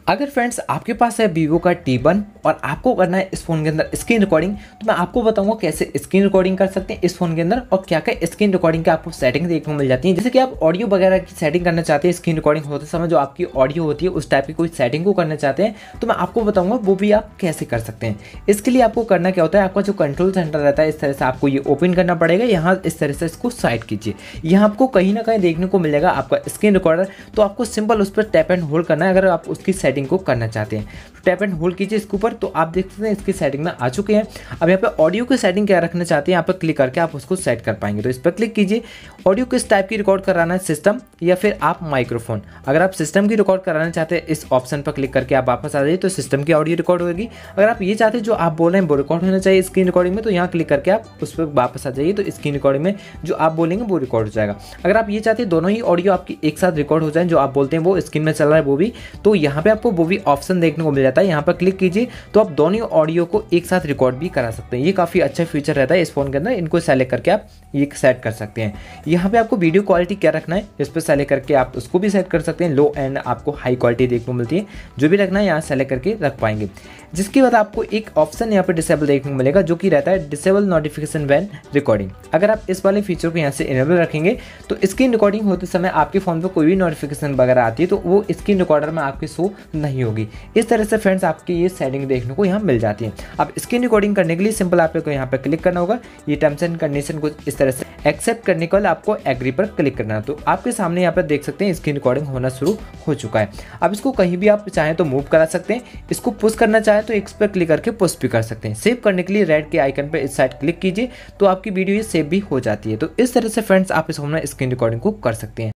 अगर फ्रेंड्स आपके पास है वीवो का T1 और आपको करना है इस फोन के अंदर स्क्रीन रिकॉर्डिंग, तो मैं आपको बताऊंगा कैसे स्क्रीन रिकॉर्डिंग कर सकते हैं इस फोन के अंदर और क्या क्या स्क्रीन रिकॉर्डिंग की आपको सेटिंग देखने को मिल जाती है। जैसे कि आप ऑडियो वगैरह की सेटिंग करना चाहते हैं, स्क्रीन रिकॉर्डिंग होते समय जो आपकी ऑडियो होती है उस टाइप की कोई सेटिंग को करना चाहते हैं, तो मैं आपको बताऊंगा वो भी आप कैसे कर सकते हैं। इसके लिए आपको करना क्या होता है, आपका जो कंट्रोल सेंटर रहता है इस तरह से आपको ये ओपन करना पड़ेगा। यहाँ इस तरह से इसको साइड कीजिए, यहाँ आपको कहीं ना कहीं देखने को मिल जाएगा आपका स्क्रीन रिकॉर्डर। तो आपको सिंपल उस पर टैप एंड होल्ड करना है अगर आप उसकी सेटिंग को करना चाहते हैं। टैप एंड होल्ड कीजिए इसके ऊपर, तो आप देख सकते हैं इसकी सेटिंग में आ चुके हैं। अब यहाँ पे ऑडियो की सेटिंग क्या रखना चाहते हैं, यहाँ पर क्लिक करके आप उसको सेट कर पाएंगे। तो इस पर क्लिक कीजिए। ऑडियो किस टाइप की रिकॉर्ड कराना है, सिस्टम या फिर आप माइक्रोफोन। अगर आप सिस्टम की रिकॉर्ड कराना चाहते हैं इस ऑप्शन पर क्लिक करके आप वापस आ जाइए, तो सिस्टम की ऑडियो रिकॉर्ड होगी। अगर आप ये चाहते हैं जो आप बोल रहे हैं वो रिकॉर्ड होना चाहिए स्क्रीन रिकॉर्डिंग में, तो यहाँ क्लिक करके आप उस पर वापस आ जाइए, तो स्क्रीन रिकॉर्डिंग में जो आप बोलेंगे वो रिकॉर्ड हो जाएगा। अगर आप ये चाहते हैं दोनों ही ऑडियो आपकी एक साथ रिकॉर्ड हो जाए, जो आप बोलते हैं वो स्क्रीन में चल रहा है वो भी, तो यहाँ पे आपको वो भी ऑप्शन देखने को मिल जाता है। यहाँ पर क्लिक कीजिए तो आप दोनों ऑडियो को एक साथ रिकॉर्ड भी करा सकते हैं। ये काफ़ी अच्छा फीचर रहता है इस फोन के अंदर। इनको सेलेक्ट करके आप ये सेट कर सकते हैं। यहाँ पे आपको वीडियो क्वालिटी क्या रखना है इस पर सेलेक्ट करके आप उसको भी सेट कर सकते हैं। लो एंड आपको हाई क्वालिटी देखने को मिलती है, जो भी रखना है यहाँ सेलेक्ट करके रख पाएंगे। जिसके बाद आपको एक ऑप्शन यहाँ पे डिसेबल देखने को मिलेगा जो कि रहता है डिसेबल नोटिफिकेशन व्हेन रिकॉर्डिंग। अगर आप इस वाले फीचर को यहाँ से इनेबल रखेंगे तो स्क्रीन रिकॉर्डिंग होते समय आपके फ़ोन पर कोई भी नोटिफिकेशन वगैरह आती है तो वो स्क्रीन रिकॉर्डर में आपकी शो नहीं होगी। इस तरह से फ्रेंड्स आपकी ये सेटिंग देखने को यहाँ मिल जाती है। अब स्क्रीन रिकॉर्डिंग करने के लिए सिंपल आपको यहाँ पर क्लिक करना होगा। ये टर्म्स एंड कंडीशन को इस तरह से एक्सेप्ट करने के बाद आपको एग्री पर क्लिक करना है। तो आपके सामने यहाँ पर देख सकते हैं स्क्रीन रिकॉर्डिंग होना शुरू हो चुका है। अब इसको कहीं भी आप चाहें तो मूव करा सकते हैं। इसको पुश करना चाहें तो इस पर क्लिक करके पुश भी कर सकते हैं। सेव करने के लिए रेड के आइकन पर इस साइड क्लिक कीजिए तो आपकी वीडियो ये सेव भी हो जाती है। तो इस तरह से फ्रेंड्स आप इस फोन में स्क्रीन रिकॉर्डिंग को कर सकते हैं।